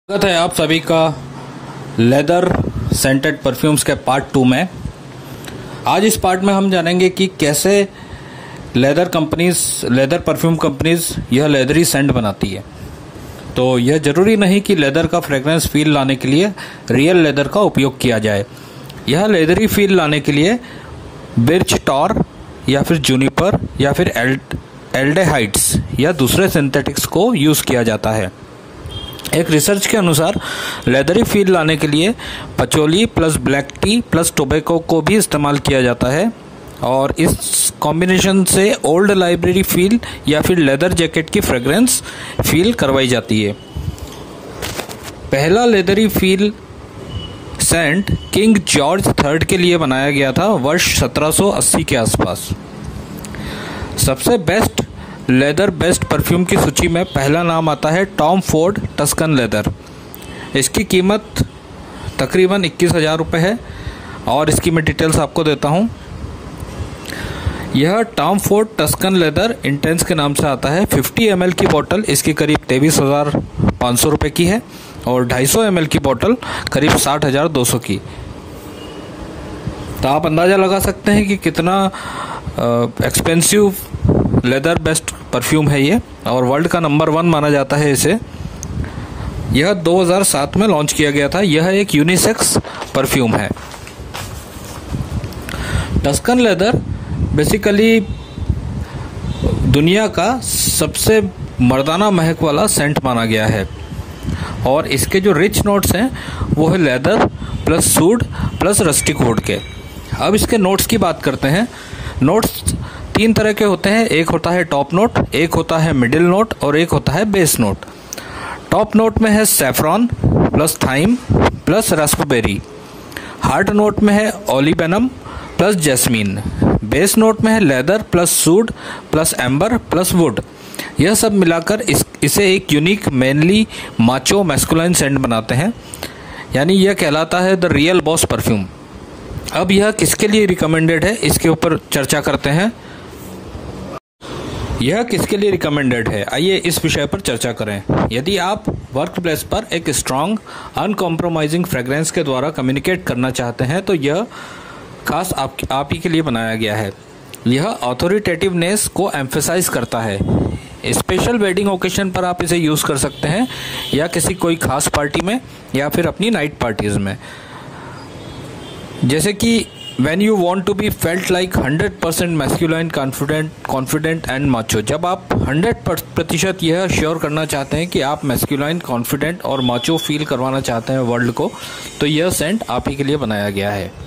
स्वागत है आप सभी का लेदर सेंटेड परफ्यूम्स के पार्ट 2 में। आज इस पार्ट में हम जानेंगे कि कैसे लेदर परफ्यूम कंपनीज यह लेदरी सेंट बनाती है। तो यह जरूरी नहीं कि लेदर का फ्रेग्रेंस फील लाने के लिए रियल लेदर का उपयोग किया जाए। यह लेदरी फील लाने के लिए बिर्च टॉर या फिर जूनिपर या फिर एल्डेहाइड्स या दूसरे सिंथेटिक्स को यूज़ किया जाता है। एक रिसर्च के अनुसार लेदरी फील लाने के लिए patchouli plus black tea plus tobacco को भी इस्तेमाल किया जाता है और इस कॉम्बिनेशन से ओल्ड लाइब्रेरी फील या फिर लेदर जैकेट की फ्रेग्रेंस फील करवाई जाती है। पहला leathery feel scent king George III के लिए बनाया गया था वर्ष 1780 के आसपास। सबसे बेस्ट परफ्यूम की सूची में पहला नाम आता है टॉम फोर्ड टस्कन लेदर। इसकी कीमत तकरीबन 21,000 रुपये है और इसकी मैं डिटेल्स आपको देता हूँ। यह Tom Ford Tuscan leather intense के नाम से आता है। 50 ml की बोतल इसकी करीब 23,500 रुपये की है और 250 ml की बोतल करीब 60,200 की। तो आप अंदाज़ा लगा सकते हैं कि कितना एक्सपेंसिव लेदर बेस्ट परफ्यूम है ये, और वर्ल्ड का नंबर 1 माना जाता है इसे। यह 2007 में लॉन्च किया गया था। यह एक यूनिसेक्स परफ्यूम है। टस्कन लेदर बेसिकली दुनिया का सबसे मर्दाना महक वाला सेंट माना गया है और इसके जो रिच नोट्स हैं वो है leather plus suede plus rustic wood के। अब इसके नोट्स की बात करते हैं। नोट्स 3 तरह के होते हैं। एक होता है टॉप नोट, एक होता है मिडिल नोट और एक होता है बेस नोट। टॉप नोट में है saffron plus thyme plus raspberry. Heart note में है olibanum plus jasmine. Base note में है leather plus suede plus amber plus wood. यह सब मिलाकर इसे एक unique manly macho masculine scent बनाते हैं, यानी यह कहलाता है द रियल बॉस परफ्यूम। अब यह किसके लिए रिकमेंडेड है इसके ऊपर चर्चा करते हैं। यह किसके लिए रिकमेंडेड है, आइए इस विषय पर चर्चा करें। यदि आप वर्क प्लेस पर एक स्ट्रॉन्ग अनकॉम्प्रोमाइजिंग फ्रेग्रेंस के द्वारा कम्युनिकेट करना चाहते हैं तो यह खास आप ही के लिए बनाया गया है। यह ऑथोरिटेटिवनेस को एम्फेसाइज करता है। स्पेशल वेडिंग ओकेशन पर आप इसे यूज़ कर सकते हैं या किसी कोई खास पार्टी में या फिर अपनी नाइट पार्टीज़ में। जैसे कि when you want to be felt like 100% masculine, confident and macho। जब आप 100% यह श्योर करना चाहते हैं कि आप मैस्कुलाइन, कॉन्फिडेंट और माचो फील करवाना चाहते हैं वर्ल्ड को, तो यह सेंट आप ही के लिए बनाया गया है।